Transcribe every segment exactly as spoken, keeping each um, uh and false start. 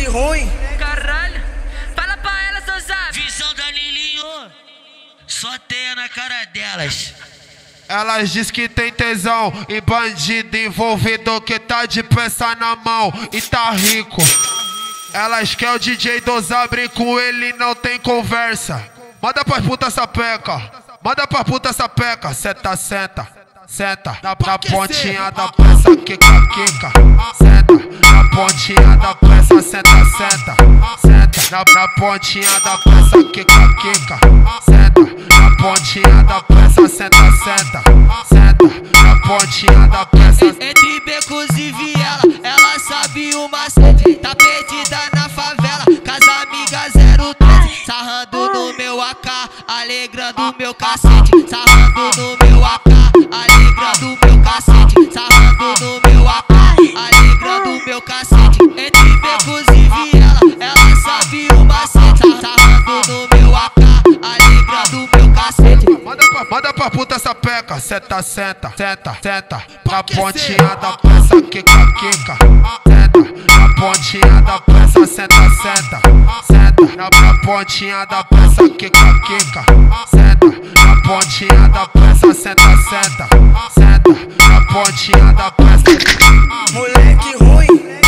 ruim. Caralho, fala pra ela, seu zap. Visão da Lilinho, só teia na cara delas. Elas diz que tem tesão e bandido envolvido que tá de peça na mão e tá rico. Elas quer o D J Dosabre, com ele não tem conversa. Manda pras puta sapeca, manda pras puta sapeca. Senta, senta, senta na, na pontinha da peça, quica, quica. Senta na pontinha da peça, senta, senta, senta na, na pontinha da peça, quica, quica. Senta na pontinha da peça, senta, senta, senta na pontinha da peça. Entre becos e viela, ela sabe o macete. Tá perdida na favela, casa amiga zero treze. Sarrando no meu A K, alegrando meu cacete. Sarrando no meu A K, alegrando meu cacete. Sarrando no meu A K, alegrando meu cacete. Entre becos e viela, ela sabe o macete. Sarrando no meu A K, alegrando meu cacete. Manda pra, manda pra puta sapeca, senta, senta, senta, senta na pontinha da peça, quica, quica. Senta na pontinha da peça, senta, senta, senta na, na pontinha da peça, quica, quica. Senta na pontinha da peça, senta, senta, senta na pontinha da peça. Moleque ruim.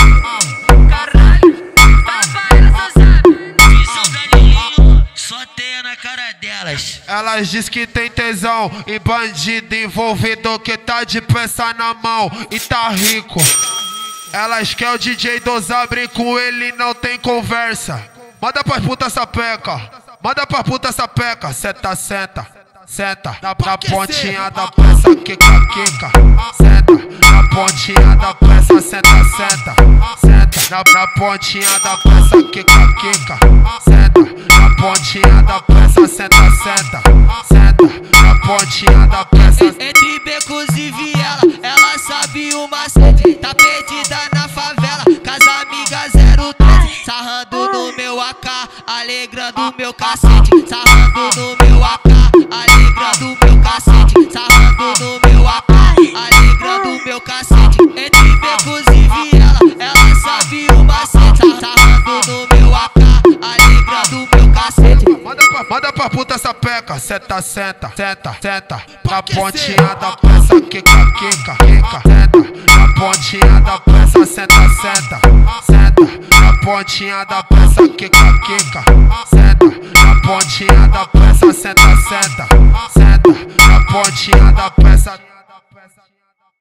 Caralho, fala pra ela, seu zap. Visão da Lilinho, só teia na cara delas. Elas diz que tem tesão e bandido envolvido que tá de peça na mão e tá rico. Elas quer o D J Dosabre, com ele não tem conversa. Manda pras puta sapeca, manda pras puta sapeca. Senta, senta, senta na, na pontinha da peça, quica, quica. Senta na pontinha da peça, senta, senta, senta na, na pontinha da peça, quica, quica. Senta na pontinha da peça, senta, senta, senta na pontinha da peça. Entre becos e viela, ela sabe o macete. Tá perdida na favela, casa amiga zero treze. Sarrando no meu A K, alegrando meu cacete. Sarrando no meu A K, alegrando meu cacete. Sarrando no meu A K, alegrando meu cacete. Entre becos e viela, ela sabe o macete. Sarrando no meu A K, alegrando meu cacete. Manda pra, manda pra puta sapeca, senta, senta, senta, senta na pontinha da peça, quica, quica, quica. Senta na pontinha da peça, senta, senta, senta na pontinha da peça, quica, quica. Senta na pontinha da peça, senta, senta, senta na pontinha da peça.